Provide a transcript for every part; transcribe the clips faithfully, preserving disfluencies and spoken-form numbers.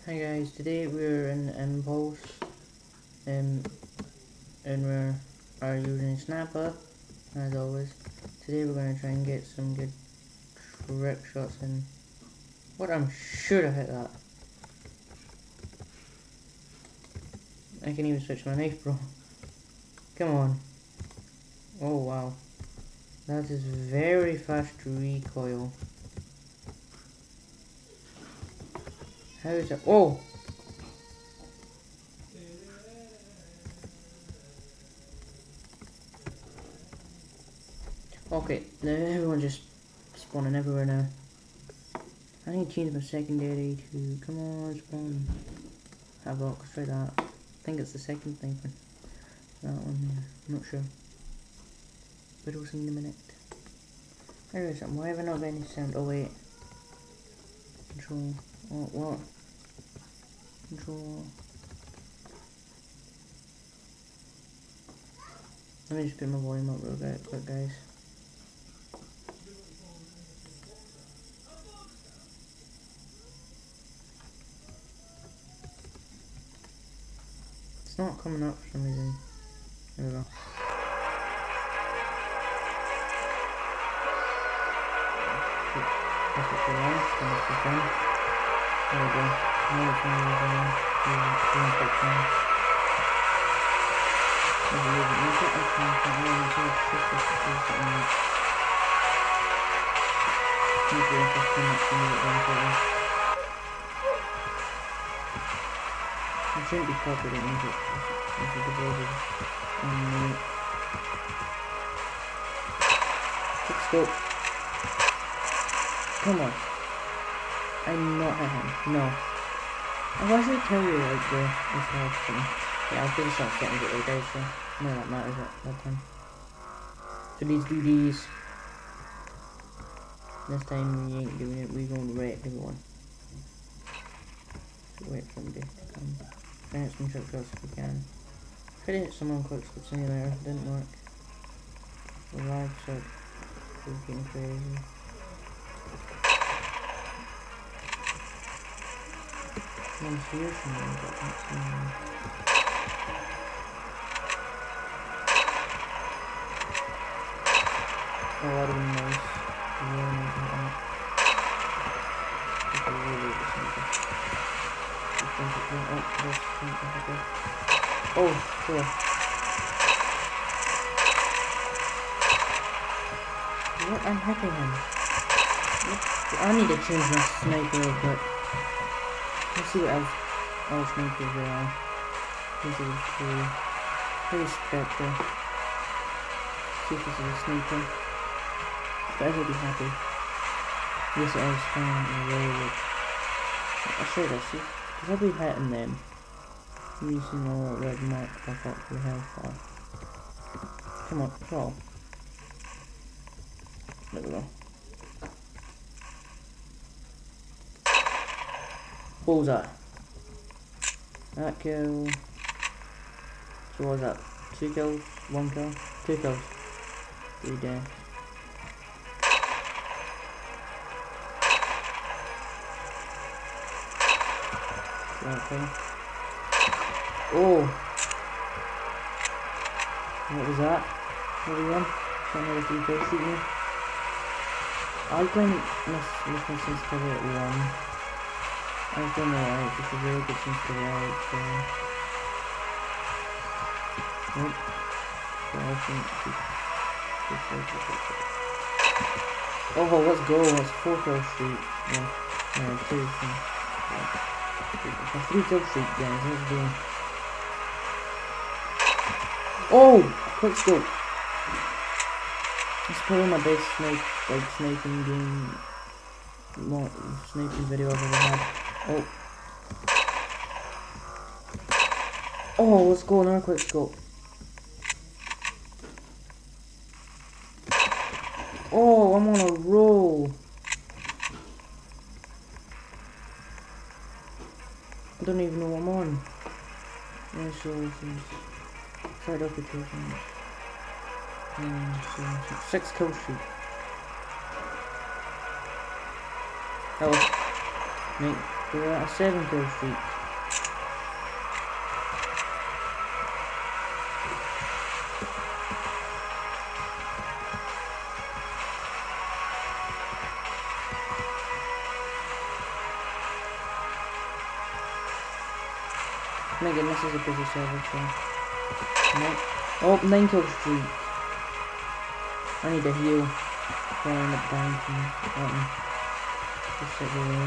Hi guys, today we're in Impulse um, and we are using Snapper as always. Today we're going to try and get some good trick shots in. What, I'm sure I hit that. I can even switch my knife, bro. Come on. Oh wow. That is very fast recoil. How is it? Oh! Okay, now everyone just spawning everywhere now. I need to change my secondary to, come on, spawn. Havoc, let's try that. I think it's the second thing for that one there. I'm not sure. But we'll see in a minute. There is something. Why have I not got any sound? Oh wait. Control. Oh, what? Control. Let me just put my volume up real bit, quick, guys. It's not coming up for some reason. There we go. That's what we want. Turn it back on. There we go. Now it's going to be down. Doing quick time. There's a little bit more. I can't find it. I'm going to shift this to do something like that. Maybe if I turn that to move it down further. I shouldn't be copying music. This is the border. One minute. Quick scope. Come on. I'm not at him. No. I was going to tell you like the this health thing. Yeah, I'll finish off getting it later, so none of that matters at that time. So let's do these. This time we ain't doing it, we're going to wreck everyone. So wait for them to come. Try and hit some trick shots if we can. Try to hit someone quick skip simulator, didn't work. The lag started getting crazy. I'm here somewhere, but I can't see anyone. Oh, that would have been nice. Really nice like that. I could really do something. Just think it went up this, think it would go. Oh, cool. What? I'm hitting him. I need to change my sniper a bit. Let's see what else other snipers there are. This is cool. Very Spectre. See if this is a sniper. But I will be happy. Yes, it is fine. Really. I should have see. Because I'll be hitting them. You see my little red mark pop up for health bar. Come on, crawl. There we go. Bullseye. That kill. So what was that? Two kills? One kill? Two kills. Three deaths. Okay. Oh! What was that? Everyone? Can't have a few kills shooting. I think miss miss my sensitivity at one. I don't know why, it's just a really good sensitivity out there. Nope. So I think oh, let's go, that's four kill streak. Yeah, yeah, two. Yeah. A three kill streak, guys, let's go. Oh! Quick scope! It's probably my best snipe, like, sniping game, more sniping video I've ever had. Oh. Oh, let's go, another quick scope. Oh, I'm on a roll. I don't even know what I'm on. Yeah, so tried up with two things. Um, so, so six kill streak. Hello. Mate. We're at a seven kill streak. My goodness, this is a busy server, so... Nope. Oh, nine kill streak. I need a heal. Flying up down from bottom. Just sit here.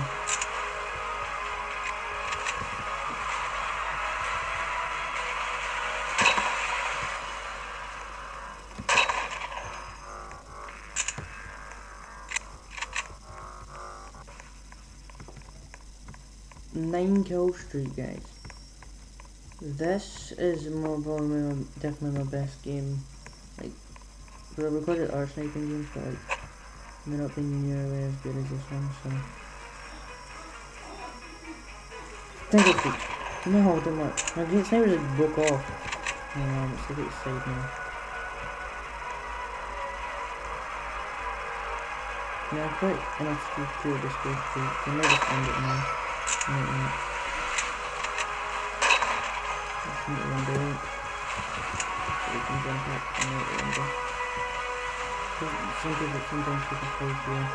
Nine kill streak, guys. This is more probably my, definitely my best game. Like, but I recorded our sniping games, but like, they're not being nearly as good as this one. So, thank you. No, don't worry. My game snipers just broke off. Hang on, let's look at the side now. Yeah, quite enough to do this go through. I might just end it now. Might not. Let's meet one day. So we can jump up and meet one day. Some people sometimes people play here.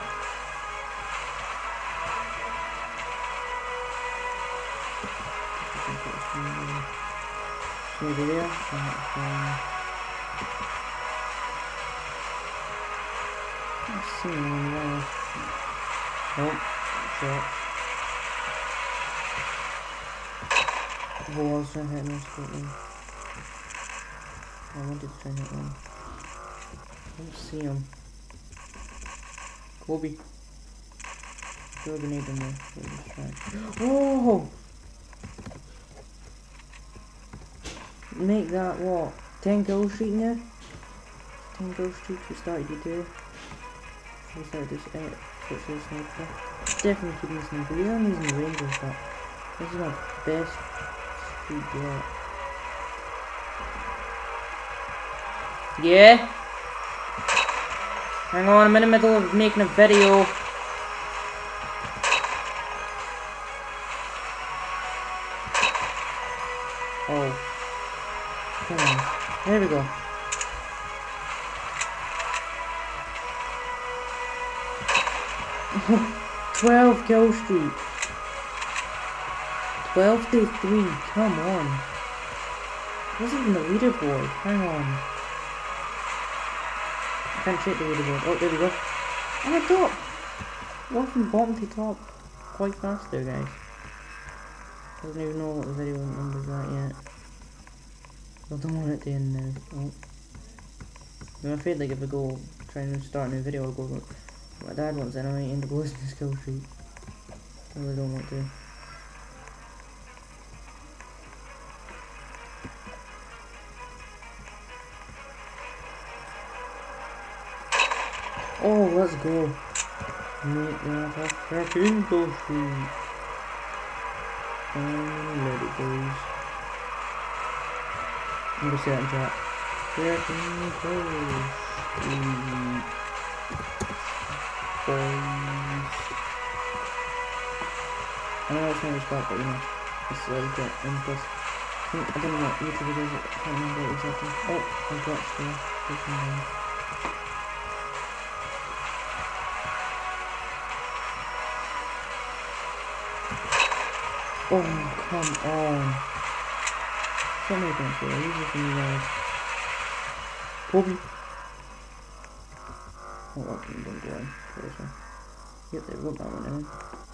Maybe there. I've seen one there. Oh, shot. Walls trying to hit me slightly. I wanted to try and hit one. I don't see him. Kobe. Throw a grenade in there. Oh! Make that what? ten kill streak now? ten kill streak we started to do. We started this uh, switch to the sniper. Definitely keeping the sniper. We are using the rangers, but this is my best streak yet. Yeah? Hang on, I'm in the middle of making a video. Oh. Come on. There we go. twelve kill streak. twelve to three. Come on. What's even the leaderboard? Hang on. I can't check the leaderboard. Oh, there we go. I'm at top. One from bottom to top. Quite fast there, guys. I don't even know what the video number's at yet. I don't want it to end now. Oh. I'm afraid like if I go try and start a new video, I'll go what my dad wants and I might end up losing the skill streak. I really don't want to. Oh, let's go. Make that a fucking kill streak. And let it goes. I'm gonna say that in chat. Fucking kill streak. Boys. I know it's not respect, but you know, it's like that. And plus, I don't know what YouTube videos, I can't remember exactly. Oh, I got there. Taking down. Oh, come on. So many things here. Use it from you guys. Kobe. Oh, okay, don't go in. Closer. Yep, they wrote that one in.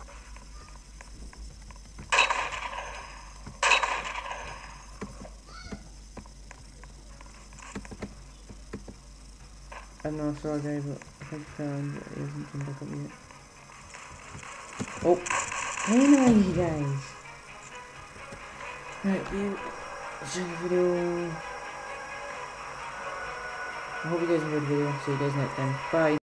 I'm not sure, guys, but I think I found it isn't come back up yet. Oh, finally, guys. Right, you see the video. I hope you guys enjoyed the video. See you guys next time. Bye.